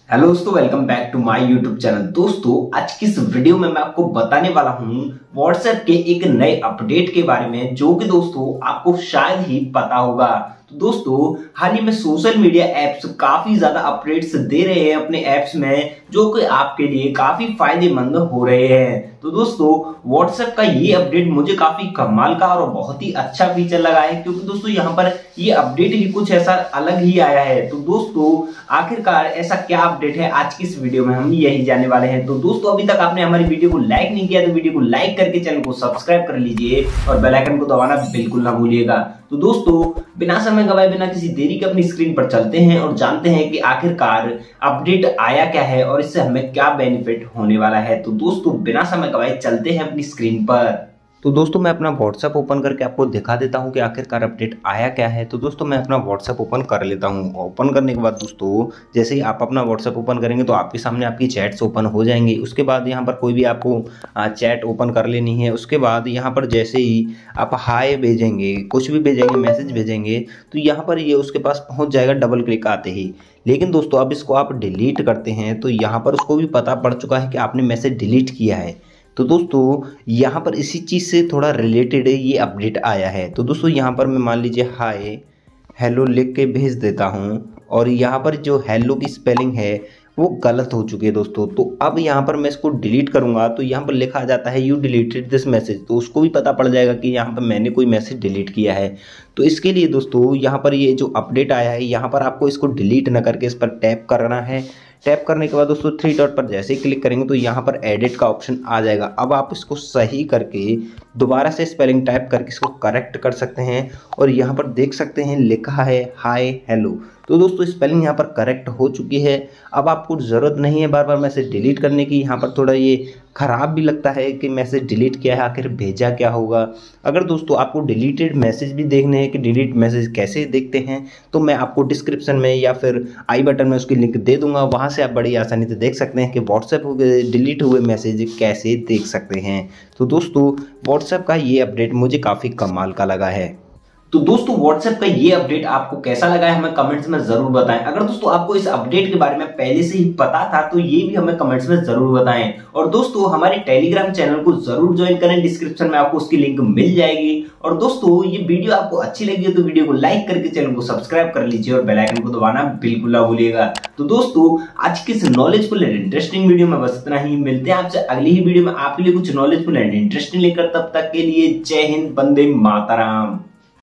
Hello दोस्तों, welcome back to my YouTube channel. दोस्तों, आज की इस वीडियो में मैं आपको बताने वाला हूं व्हाट्सएप के एक नए अपडेट के बारे में, जो कि दोस्तों आपको शायद ही पता होगा। तो दोस्तों, हाल ही में सोशल मीडिया एप्स काफी ज्यादा अपडेट्स दे रहे हैं अपने एप्स में, जो कि आपके लिए काफी फायदेमंद हो रहे हैं। तो दोस्तों, व्हाट्सएप का ये अपडेट मुझे काफी कमाल का और बहुत ही अच्छा फीचर लगा है, क्योंकि दोस्तों यहाँ पर ये अपडेट ही कुछ ऐसा अलग ही आया है। तो दोस्तों, आखिरकार ऐसा क्या अपडेट है, आज की इस वीडियो में हम यही जानने वाले हैं। तो दोस्तों, अभी तक आपने हमारी वीडियो को लाइक नहीं किया तो वीडियो को लाइक करके चैनल को सब्सक्राइब कर लीजिए और बेल आइकन को दबाना बिल्कुल ना भूलिएगा। तो दोस्तों, बिना समय गवाए, बिना किसी देरी के अपनी स्क्रीन पर चलते हैं और जानते हैं कि आखिरकार अपडेट आया क्या है और इससे हमें क्या बेनिफिट होने वाला है। तो दोस्तों, बिना समय गवाए चलते हैं अपनी स्क्रीन पर। तो दोस्तों, मैं अपना व्हाट्सएप ओपन करके आपको दिखा देता हूं कि आखिरकार अपडेट आया क्या है। तो दोस्तों, मैं अपना व्हाट्सएप ओपन कर लेता हूं। ओपन करने के बाद दोस्तों, जैसे ही आप अपना व्हाट्सएप ओपन करेंगे तो आपके सामने आपकी चैट्स ओपन हो जाएंगी। उसके बाद यहां पर कोई भी आपको चैट ओपन कर लेनी है। उसके बाद यहां पर जैसे ही आप हाय भेजेंगे, कुछ भी भेजेंगे, मैसेज भेजेंगे, तो यहाँ पर ये उसके पास पहुँच जाएगा डबल क्लिक आते ही। लेकिन दोस्तों, अब इसको आप डिलीट करते हैं तो यहाँ पर उसको भी पता पड़ चुका है कि आपने मैसेज डिलीट किया है। तो दोस्तों, यहाँ पर इसी चीज़ से थोड़ा रिलेटेड ये अपडेट आया है। तो दोस्तों, यहाँ पर मैं मान लीजिए हाय हेलो लिख के भेज देता हूँ और यहाँ पर जो हेलो की स्पेलिंग है वो गलत हो चुकी है दोस्तों। तो अब यहाँ पर मैं इसको डिलीट करूँगा तो यहाँ पर लिखा जाता है यू डिलीटेड दिस मैसेज, तो उसको भी पता पड़ जाएगा कि यहाँ पर मैंने कोई मैसेज डिलीट किया है। तो इसके लिए दोस्तों, यहाँ पर ये जो अपडेट आया है, यहाँ पर आपको इसको डिलीट ना करके इस पर टैप करना है। टैप करने के बाद दोस्तों, थ्री डॉट पर जैसे ही क्लिक करेंगे तो यहाँ पर एडिट का ऑप्शन आ जाएगा। अब आप इसको सही करके दोबारा से स्पेलिंग टाइप करके इसको करेक्ट कर सकते हैं और यहाँ पर देख सकते हैं लिखा है हाय हेलो। तो दोस्तों, स्पेलिंग यहाँ पर करेक्ट हो चुकी है। अब आपको ज़रूरत नहीं है बार बार मैसेज डिलीट करने की। यहाँ पर थोड़ा ये ख़राब भी लगता है कि मैसेज डिलीट किया है, आखिर भेजा क्या होगा। अगर दोस्तों आपको डिलीटेड मैसेज भी देखने हैं कि डिलीट मैसेज कैसे देखते हैं, तो मैं आपको डिस्क्रिप्शन में या फिर आई बटन में उसकी लिंक दे दूंगा। वहाँ से आप बड़ी आसानी से देख सकते हैं कि व्हाट्सएप डिलीट हुए मैसेज कैसे देख सकते हैं। तो दोस्तों, व्हाट्सएप का ये अपडेट मुझे काफ़ी कमाल का लगा है। तो दोस्तों, व्हाट्सएप का ये अपडेट आपको कैसा लगा है हमें कमेंट्स में जरूर बताएं। अगर दोस्तों आपको इस अपडेट के बारे में पहले से ही पता था तो ये भी हमें कमेंट्स में जरूर बताएं। और दोस्तों, हमारे टेलीग्राम चैनल को जरूर ज्वाइन करें, डिस्क्रिप्शन में आपको उसकी लिंक मिल जाएगी। और दोस्तों, ये वीडियो आपको अच्छी लगी हो तो वीडियो को लाइक करके चैनल को सब्सक्राइब कर लीजिए और बेल आइकन को दबाना बिल्कुल ना भूलिएगा। तो दोस्तों, आज की इस नॉलेजफुल एंड इंटरेस्टिंग वीडियो में बस इतना ही। मिलते हैं आपसे अगली ही वीडियो में आपके लिए कुछ नॉलेजफुल एंड इंटरेस्टिंग लेकर। तब तक के लिए जय हिंद, वंदे मातरम।